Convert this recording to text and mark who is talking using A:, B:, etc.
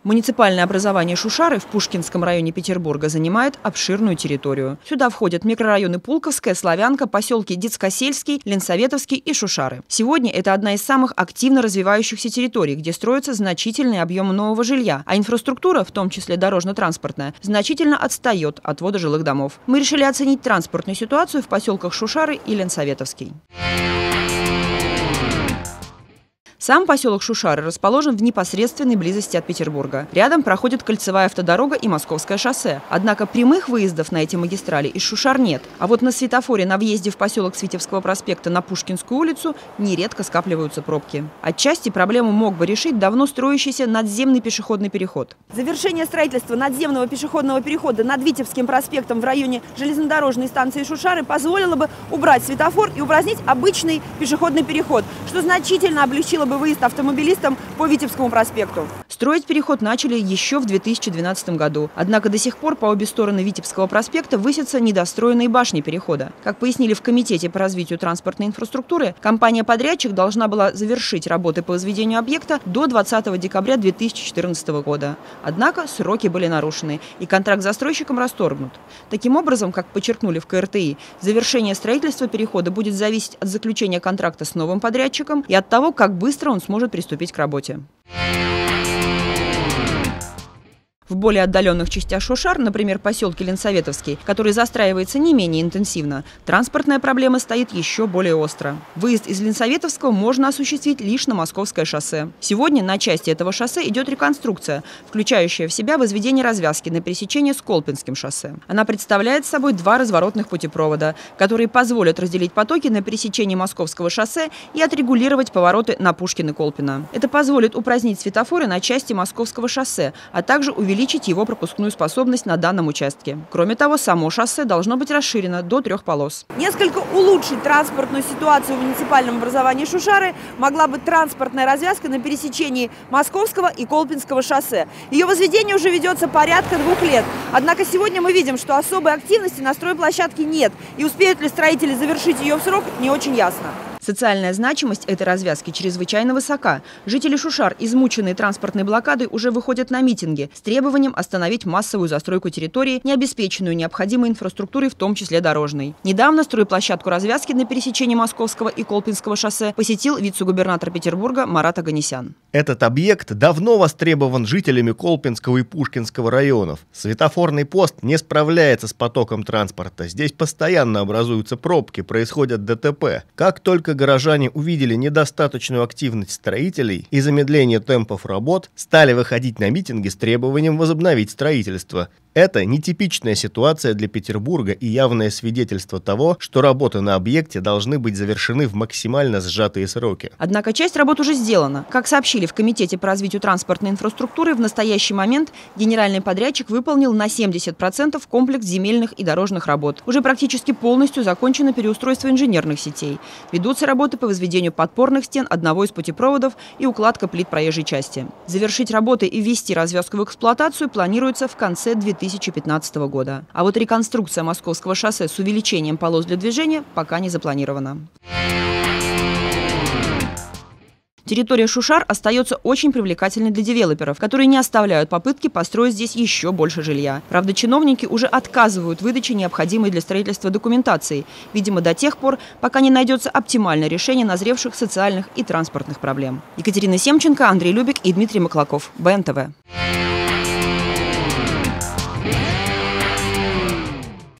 A: Муниципальное образование Шушары в Пушкинском районе Петербурга занимает обширную территорию. Сюда входят микрорайоны Пулковская, Славянка, поселки Детскосельский, Ленсоветовский и Шушары. Сегодня это одна из самых активно развивающихся территорий, где строятся значительные объемы нового жилья, а инфраструктура, в том числе дорожно-транспортная, значительно отстает от ввода жилых домов. Мы решили оценить транспортную ситуацию в поселках Шушары и Ленсоветовский. Сам поселок Шушары расположен в непосредственной близости от Петербурга. Рядом проходит кольцевая автодорога и Московское шоссе. Однако прямых выездов на эти магистрали из Шушар нет. А вот на светофоре на въезде в поселок с Витебского проспекта на Пушкинскую улицу нередко скапливаются пробки. Отчасти проблему мог бы решить давно строящийся надземный пешеходный переход.
B: Завершение строительства надземного пешеходного перехода над Витебским проспектом в районе железнодорожной станции Шушары позволило бы убрать светофор и упразднить обычный пешеходный переход, что значительно облегчило бы выезд автомобилистам по Витебскому проспекту.
A: Строить переход начали еще в 2012 году. Однако до сих пор по обе стороны Витебского проспекта высятся недостроенные башни перехода. Как пояснили в Комитете по развитию транспортной инфраструктуры, компания-подрядчик должна была завершить работы по возведению объекта до 20 декабря 2014 года. Однако сроки были нарушены, и контракт с застройщиком расторгнут. Таким образом, как подчеркнули в КРТИ, завершение строительства перехода будет зависеть от заключения контракта с новым подрядчиком и от того, как быстро он сможет приступить к работе. В более отдаленных частях Шушар, например, поселке Ленсоветовский, который застраивается не менее интенсивно, транспортная проблема стоит еще более остро. Выезд из Ленсоветовского можно осуществить лишь на Московское шоссе. Сегодня на части этого шоссе идет реконструкция, включающая в себя возведение развязки на пересечении с Колпинским шоссе. Она представляет собой два разворотных путепровода, которые позволят разделить потоки на пересечении Московского шоссе и отрегулировать повороты на Пушкина и Колпина. Это позволит упразднить светофоры на части Московского шоссе, а также увеличить его пропускную способность на данном участке. Кроме того, само шоссе должно быть расширено до 3 полос.
B: Несколько улучшить транспортную ситуацию в муниципальном образовании Шушары могла бы транспортная развязка на пересечении Московского и Колпинского шоссе. Ее возведение уже ведется порядка 2 лет. Однако сегодня мы видим, что особой активности на стройплощадке нет. И успеют ли строители завершить ее в срок, не очень ясно.
A: Социальная значимость этой развязки чрезвычайно высока. Жители Шушар, измученные транспортной блокадой, уже выходят на митинги с требованием остановить массовую застройку территории, не обеспеченную необходимой инфраструктурой, в том числе дорожной. Недавно стройплощадку развязки на пересечении Московского и Колпинского шоссе посетил вице-губернатор Петербурга Марат Оганесян.
C: Этот объект давно востребован жителями Колпинского и Пушкинского районов. Светофорный пост не справляется с потоком транспорта. Здесь постоянно образуются пробки, происходят ДТП. Как только горожане увидели недостаточную активность строителей и замедление темпов работ, стали выходить на митинги с требованием возобновить строительство. Это нетипичная ситуация для Петербурга и явное свидетельство того, что работы на объекте должны быть завершены в максимально сжатые сроки.
A: Однако часть работ уже сделана. Как сообщили в Комитете по развитию транспортной инфраструктуры, в настоящий момент генеральный подрядчик выполнил на 70% комплекс земельных и дорожных работ. Уже практически полностью закончено переустройство инженерных сетей. Ведутся работы по возведению подпорных стен одного из путепроводов и укладка плит проезжей части. Завершить работы и ввести развязку в эксплуатацию планируется в конце 2015 года. А вот реконструкция Московского шоссе с увеличением полос для движения пока не запланирована. Территория Шушар остается очень привлекательной для девелоперов, которые не оставляют попытки построить здесь еще больше жилья. Правда, чиновники уже отказывают в выдаче необходимой для строительства документации, видимо, до тех пор, пока не найдется оптимальное решение назревших социальных и транспортных проблем. Екатерина Семченко, Андрей Любик и Дмитрий Маклаков. БНТВ.